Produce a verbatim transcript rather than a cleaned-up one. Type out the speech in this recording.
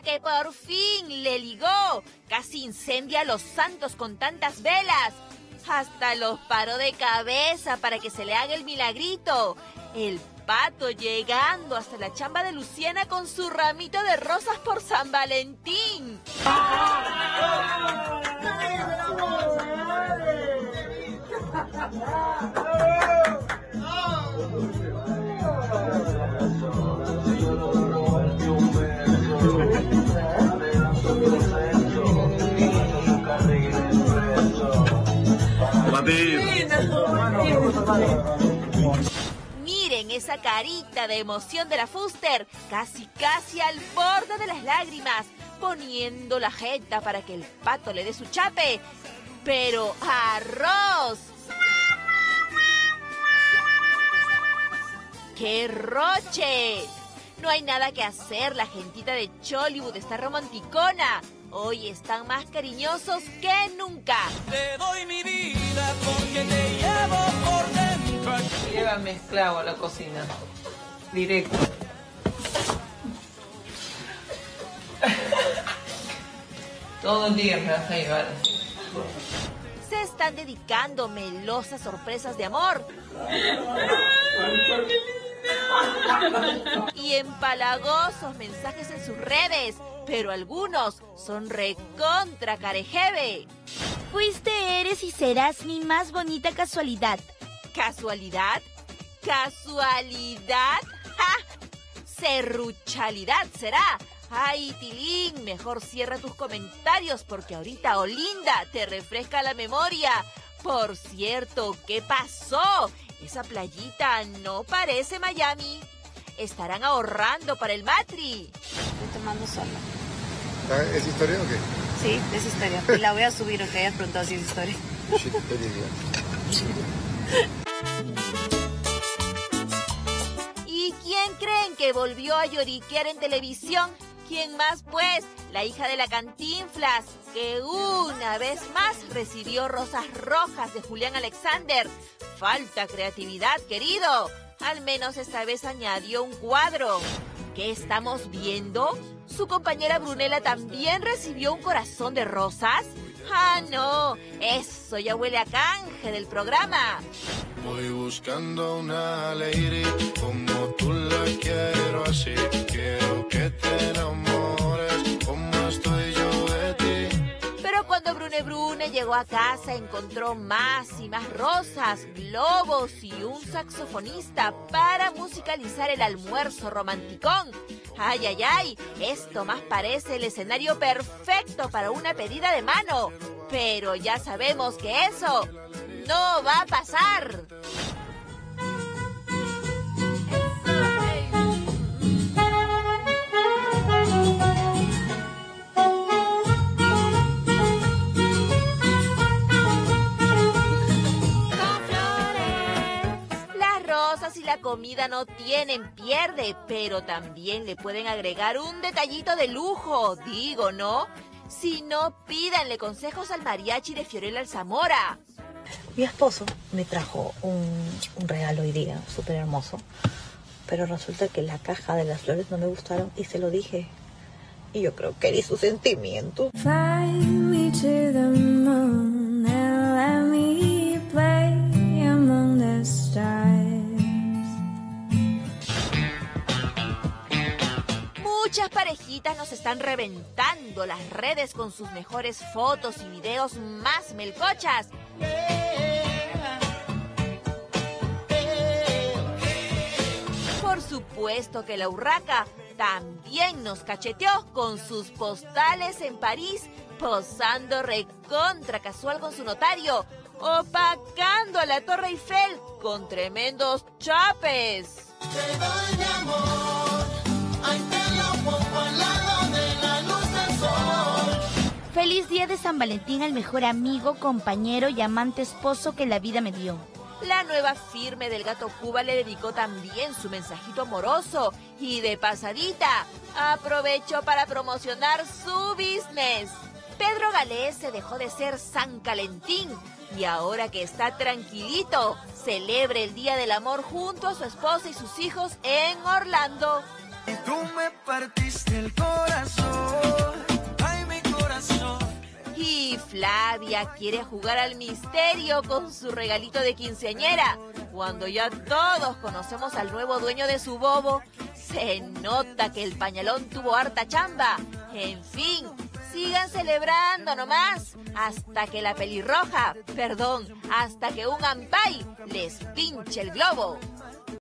que por fin le ligó. Casi incendia a los santos con tantas velas. Hasta los paró de cabeza para que se le haga el milagrito. El Pato llegando hasta la chamba de Luciana con su ramito de rosas por San Valentín. Miren esa carita de emoción de la Fuster, casi casi al borde de las lágrimas, poniendo la jeta para que el Pato le dé su chape. Pero ¡arroz! ¡Qué roche! No hay nada que hacer, la gentita de Chollywood está romanticona. Hoy están más cariñosos que nunca. Te doy mi vida porque te llevo por dentro. Llévame esclavo a la cocina. Directo. Todo el día me vas a llevar así. Se están dedicando melosas sorpresas de amor. Y empalagosos mensajes en sus redes. Pero algunos son recontra carejeve. Fuiste, eres y serás mi más bonita casualidad. ¿Casualidad? ¿Casualidad? ¡Ja! Serruchalidad será. Ay, Tilín, mejor cierra tus comentarios porque ahorita Olinda te refresca la memoria. Por cierto, ¿qué pasó? Esa playita no parece Miami. Estarán ahorrando para el matri. Estoy tomando sola. ¿Es historia o qué? Sí, es historia. Pues la voy a subir, o que hayas preguntado si es historia. ¿Y quién creen que volvió a lloriquear en televisión? ¿Quién más, pues? La hija de la Cantinflas, que una vez más recibió rosas rojas de Julián Alexander. Falta creatividad, querido. Al menos esta vez añadió un cuadro. ¿Qué estamos viendo? ¿Su compañera Brunella también recibió un corazón de rosas? ¡Ah, no! Eso ya huele a canje del programa. Voy buscando una lady como tú la quiero así. Quiero que te enamores como estoy yo de ti. Pero cuando Brune Brune llegó a casa encontró más y más rosas, globos y un saxofonista para musicalizar el almuerzo romanticón. ¡Ay, ay, ay! Esto más parece el escenario perfecto para una pedida de mano. Pero ya sabemos que eso no va a pasar. Y la comida no tienen pierde, pero también le pueden agregar un detallito de lujo, digo, ¿no? Si no, pídanle consejos al mariachi de Fiorella Alzamora. Mi esposo me trajo un, un regalo hoy día, súper hermoso, pero resulta que la caja de las flores no me gustaron y se lo dije. Y yo creo que herí su sentimiento. Fly me to the moon and let me play among the stars. Muchas parejitas nos están reventando las redes con sus mejores fotos y videos más melcochas. Por supuesto que la urraca también nos cacheteó con sus postales en París, posando recontra casual con su notario, opacando a la Torre Eiffel con tremendos chapes. Te doy mi amor, ay, te lo pongo al lado de la luz del sol. Feliz día de San Valentín al mejor amigo, compañero y amante esposo que la vida me dio. La nueva firme del Gato Cuba le dedicó también su mensajito amoroso y de pasadita aprovechó para promocionar su business. Pedro Galés se dejó de ser San Calentín y ahora que está tranquilito, celebra el Día del Amor junto a su esposa y sus hijos en Orlando. y tú me partiste el corazón. Ay, mi corazón. Y Flavia quiere jugar al misterio con su regalito de quinceañera. Cuando ya todos conocemos al nuevo dueño de su bobo, se nota que el pañalón tuvo harta chamba. En fin, sigan celebrando nomás hasta que la pelirroja, perdón, hasta que un ampay les pinche el globo.